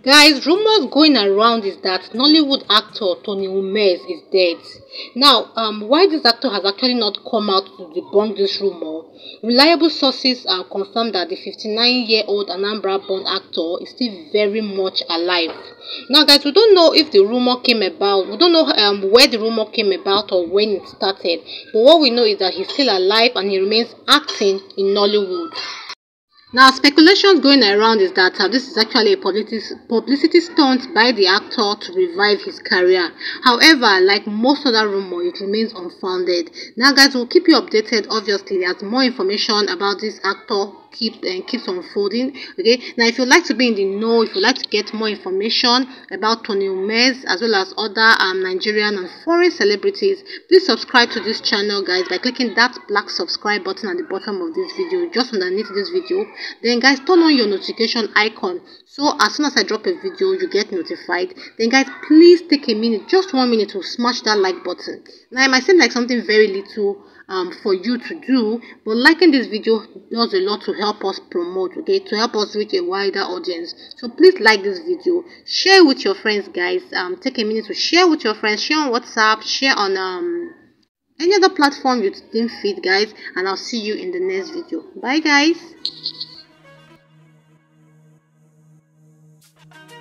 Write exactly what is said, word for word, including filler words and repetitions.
Guys, rumors going around is that Nollywood actor Tony Umez is dead. Now, um, why this actor has actually not come out to debunk this rumor? Reliable sources have confirmed that the fifty-nine-year-old Anambra-born actor is still very much alive. Now, guys, we don't know if the rumor came about. We don't know um, where the rumor came about or when it started. But what we know is that he's still alive and he remains acting in Nollywood. Now, speculations going around is that uh, this is actually a publicity, publicity stunt by the actor to revive his career. However, like most other rumors, it remains unfounded. Now, guys, we'll keep you updated, obviously, as more information about this actor keep and uh, keeps unfolding. Okay, now if you'd like to be in the know, if you'd like to get more information about Tony Umez as well as other um, Nigerian and foreign celebrities, please subscribe to this channel, guys, by clicking that black subscribe button at the bottom of this video, just underneath this video. Then, guys, turn on your notification icon so as soon as I drop a video you get notified. Then, guys, please take a minute, just one minute, to smash that like button. Now, it might seem like something very little um for you to do, but liking this video does a lot to help us promote, okay, to help us reach a wider audience. So please like this video, share with your friends, guys. Um take a minute to share with your friends, share on WhatsApp, share on um any other platform you think fit, guys, and I'll see you in the next video. Bye, guys.